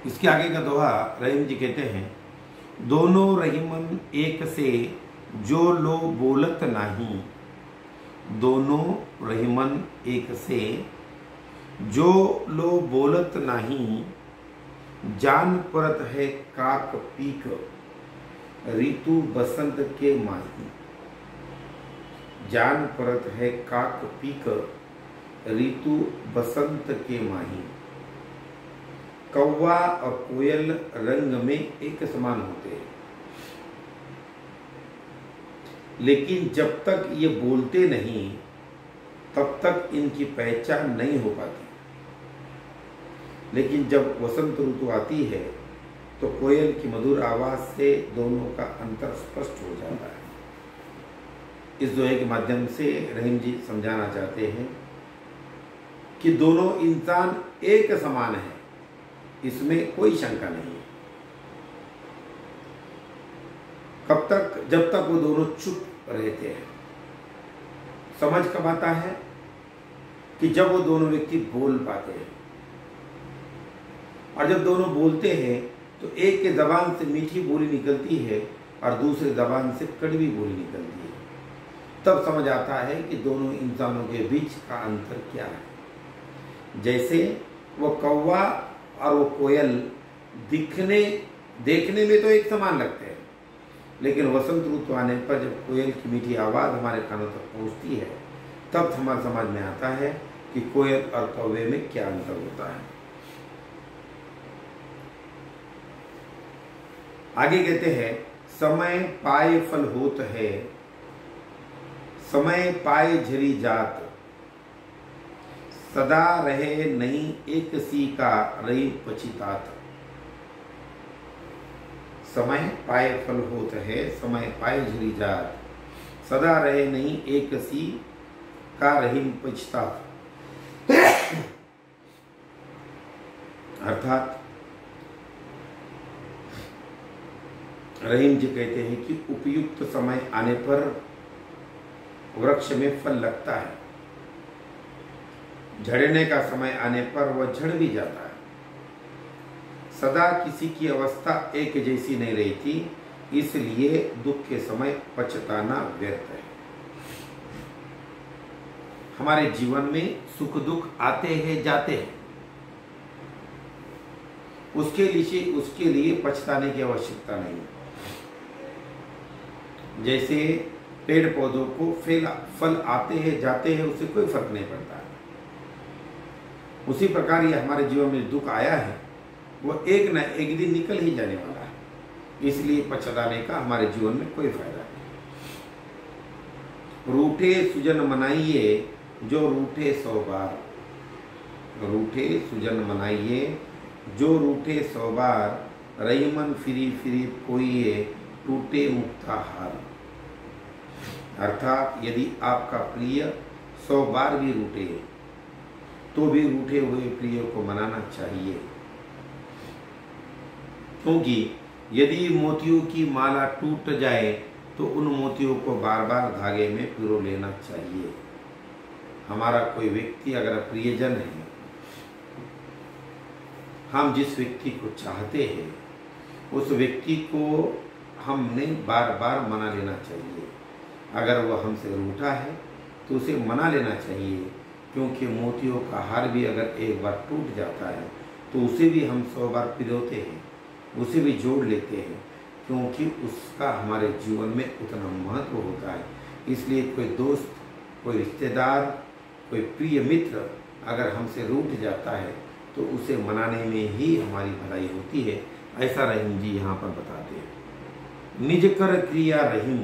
इसके आगे का दोहा रहीम जी कहते हैं, दोनों रहीमन एक से जो लो बोलत नाही, दोनों रहीमन एक से जो लो बोलत नाही, जान परत है काक पीक ऋतु बसंत के माही। जान परत है काक पीक ऋतु बसंत के माही। कौवा और कोयल रंग में एक समान होते हैं, लेकिन जब तक ये बोलते नहीं तब तक इनकी पहचान नहीं हो पाती। लेकिन जब वसंत ऋतु आती है तो कोयल की मधुर आवाज से दोनों का अंतर स्पष्ट हो जाता है। इस दोहे के माध्यम से रहीम जी समझाना चाहते हैं कि दोनों इंसान एक समान है, इसमें कोई शंका नहीं है। कब तक? जब तक वो दोनों चुप रहते हैं। समझ कब आता है? कि जब वो दोनों व्यक्ति बोल पाते हैं। और जब दोनों बोलते हैं तो एक के जबान से मीठी बोली निकलती है और दूसरे जबान से कड़वी बोली निकलती है। तब समझ आता है कि दोनों इंसानों के बीच का अंतर क्या है। जैसे वो कौवा और वो कोयल देखने में तो एक समान लगते हैं, लेकिन वसंत ऋतु आने पर जब कोयल की मीठी आवाज हमारे कानों तक पहुंचती है तब हमारे समझ में आता है कि कोयल और कौवे में क्या अंतर होता है। आगे कहते हैं, समय पाए फल होत है, समय पाए झरी जात, सदा रहे नहीं एक सी का रही पछितात। समय पाए फल होत है, समय पाए झरी जात, सदा रहे नहीं एक सी का रही पछितात। अर्थात रहीम जी कहते हैं कि उपयुक्त समय आने पर वृक्ष में फल लगता है, झड़ने का समय आने पर वह झड़ भी जाता है। सदा किसी की अवस्था एक जैसी नहीं रहती, इसलिए दुख के समय पछताना व्यर्थ है। हमारे जीवन में सुख दुख आते हैं जाते हैं, उसके लिए पछताने की आवश्यकता नहीं। जैसे पेड़ पौधों को फल आते हैं जाते हैं, उससे कोई फर्क नहीं पड़ता। उसी प्रकार ये हमारे जीवन में दुख आया है वो एक न एक दिन निकल ही जाने वाला है, इसलिए पछताने का हमारे जीवन में कोई फायदा नहीं। रूठे सुजन मनाइए जो रूठे 100 बार, रूठे सुजन मनाइए जो रूठे 100 बार, रहीमन फिरी फिरी कोइए टूटे मुक्ता हार। अर्थात यदि आपका प्रिय 100 बार भी रूठे तो भी रूठे हुए प्रिय को मनाना चाहिए, क्योंकि यदि मोतियों की माला टूट जाए तो उन मोतियों को बार बार धागे में पिरो लेना चाहिए। हमारा कोई व्यक्ति अगर प्रियजन है, हम जिस व्यक्ति को चाहते हैं उस व्यक्ति को हमने बार बार मना लेना चाहिए। अगर वह हमसे रूठा है तो उसे मना लेना चाहिए, क्योंकि मोतियों का हार भी अगर एक बार टूट जाता है तो उसे भी हम 100 बार पिरोते हैं, उसे भी जोड़ लेते हैं, क्योंकि उसका हमारे जीवन में उतना महत्व होता है। इसलिए कोई दोस्त, कोई रिश्तेदार, कोई प्रिय मित्र अगर हमसे रूठ जाता है तो उसे मनाने में ही हमारी भलाई होती है। ऐसा रहीम जी यहाँ पर बताते हैं। निज कर क्रिया रहीम,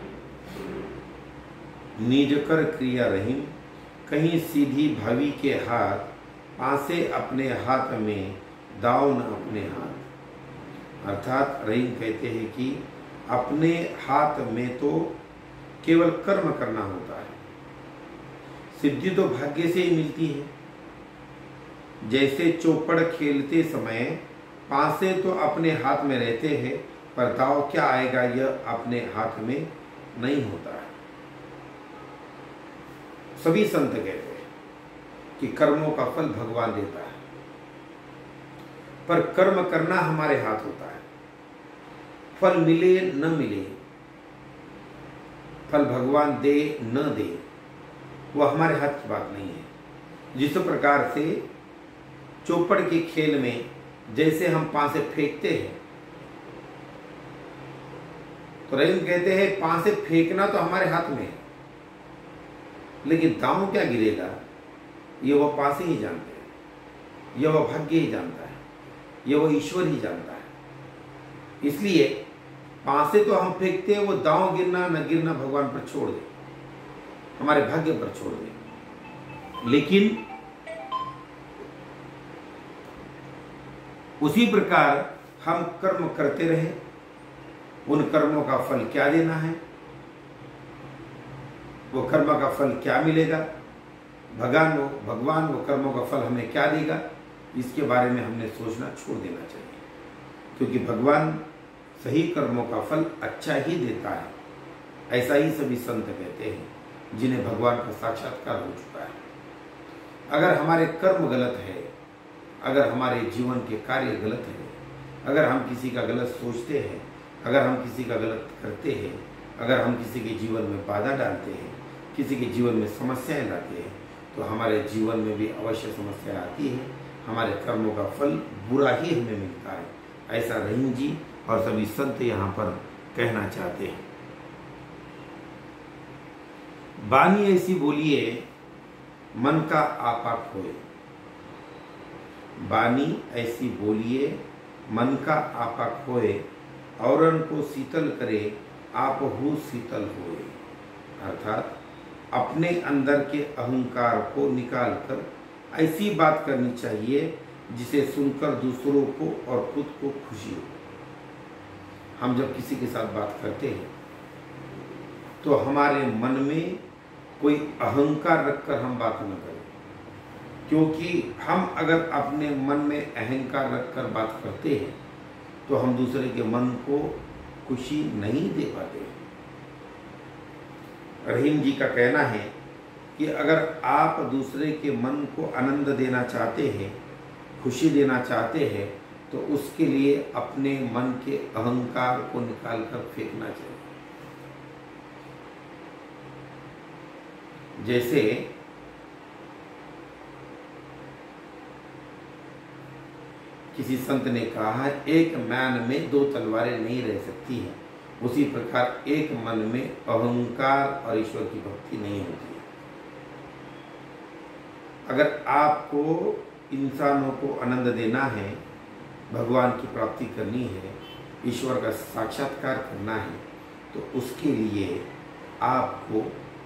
निज कर क्रिया रहीम, कहीं सीधी भावी के हाथ, पासे अपने हाथ में दाव न अपने हाथ। अर्थात रहीम कहते हैं कि अपने हाथ में तो केवल कर्म करना होता है, सिद्धि तो भाग्य से ही मिलती है। जैसे चौपड़ खेलते समय पासे तो अपने हाथ में रहते हैं, पर दाव क्या आएगा यह अपने हाथ में नहीं होता है। सभी संत कहते हैं कि कर्मों का फल भगवान देता है। पर कर्म करना हमारे हाथ होता है। फल मिले न मिले, फल भगवान दे न दे, वो हमारे हाथ की बात नहीं है। जिस प्रकार से चौपड़ के खेल में जैसे हम पासे फेंकते हैं, तो रहीम कहते हैं पासे फेंकना तो हमारे हाथ में है, लेकिन दांव क्या गिरेगा ये वह पासे ही जानते हैं, यह वह भाग्य ही जानता है, यह वह ईश्वर ही जानता है। इसलिए पासे तो हम फेंकते हैं, वो दांव गिरना न गिरना भगवान पर छोड़ दे, हमारे भाग्य पर छोड़ दे। लेकिन उसी प्रकार हम कर्म करते रहे, उन कर्मों का फल क्या देना है, वो कर्म का फल क्या मिलेगा, भगवान वो कर्मों का फल हमें क्या देगा, इसके बारे में हमने सोचना छोड़ देना चाहिए। क्योंकि भगवान सही कर्मों का फल अच्छा ही देता है, ऐसा ही सभी संत कहते हैं जिन्हें भगवान का साक्षात्कार हो चुका है। अगर हमारे कर्म गलत है, अगर हमारे जीवन के कार्य गलत है, अगर हम किसी का गलत सोचते हैं, अगर हम किसी का गलत करते हैं, अगर हम किसी के जीवन में बाधा डालते हैं, किसी के जीवन में समस्याएं लाते हैं, तो हमारे जीवन में भी अवश्य समस्या आती है, हमारे कर्मों का फल बुरा ही हमें मिलता है। ऐसा रहीम जी और सभी संत यहाँ पर कहना चाहते हैं। बानी ऐसी बोलिए मन का आपा खोए, बानी ऐसी बोलिए मन का आपा खोए, औरन को शीतल करे आप हु शीतल होए। अर्थात अपने अंदर के अहंकार को निकालकर ऐसी बात करनी चाहिए जिसे सुनकर दूसरों को और खुद को खुशी हो। हम जब किसी के साथ बात करते हैं तो हमारे मन में कोई अहंकार रखकर हम बात न करें, क्योंकि हम अगर अपने मन में अहंकार रखकर बात करते हैं तो हम दूसरे के मन को खुशी नहीं दे पाते। रहीम जी का कहना है कि अगर आप दूसरे के मन को आनंद देना चाहते हैं, खुशी देना चाहते हैं, तो उसके लिए अपने मन के अहंकार को निकालकर फेंकना चाहिए। जैसे किसी संत ने कहा, एक म्यान में दो तलवारें नहीं रह सकती हैं, उसी प्रकार एक मन में अहंकार और ईश्वर की भक्ति नहीं होती है। अगर आपको इंसानों को आनंद देना है, भगवान की प्राप्ति करनी है, ईश्वर का साक्षात्कार करना है, तो उसके लिए आपको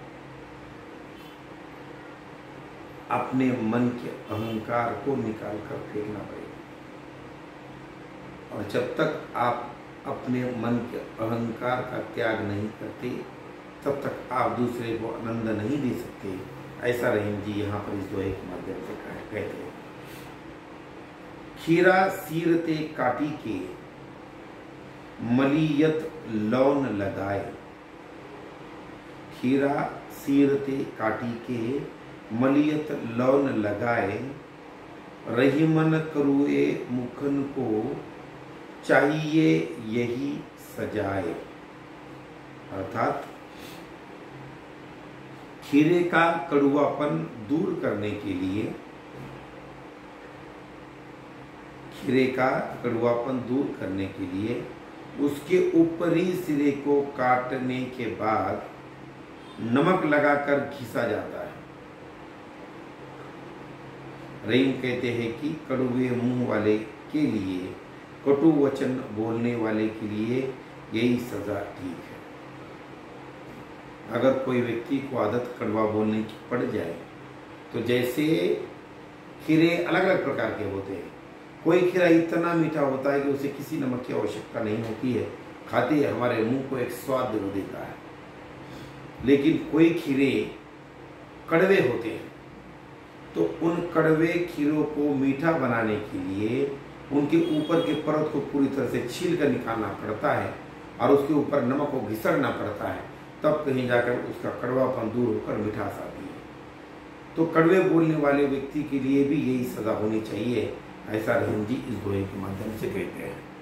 अपने मन के अहंकार को निकालकर फेंकना पड़ेगा। और जब तक आप अपने मन के अहंकार का त्याग नहीं करते, तब तक आप दूसरे को आनंद नहीं दे सकते। ऐसा रहीम जी यहाँ पर इस दोहे के माध्यम से कहते हैं। खीरा सीरते काटी के मलियत लौन लगाए, खीरा सीरते काटी के मलियत लौन लगाए, रहीमन करुए मुखन को चाहिए यही सजाए। अर्थात खीरे का कड़ुआपन दूर करने के लिए, खीरे का कड़ुआपन दूर करने के लिए उसके ऊपरी सिरे को काटने के बाद नमक लगाकर घिसा जाता है। रहीम कहते हैं कि कड़ुए मुंह वाले के लिए, कटु वचन बोलने वाले के लिए यही सजा ठीक है। अगर कोई व्यक्ति को आदत कड़वा बोलने की पड़ जाए, तो जैसे खीरे अलग अलग प्रकार के होते हैं, कोई खीरा इतना मीठा होता है कि उसे किसी नमक की आवश्यकता नहीं होती है, खाते ही हमारे मुंह को एक स्वाद दे देता है। लेकिन कोई खीरे कड़वे होते हैं, तो उन कड़वे खीरों को मीठा बनाने के लिए उनके ऊपर के परत को पूरी तरह से छील कर निकालना पड़ता है और उसके ऊपर नमक को घिसड़ना पड़ता है, तब कहीं जाकर उसका कड़वापन दूर होकर मिठास आती है। तो कड़वे बोलने वाले व्यक्ति के लिए भी यही सजा होनी चाहिए ऐसा रहीम जी इस दोहे के माध्यम से कहते हैं।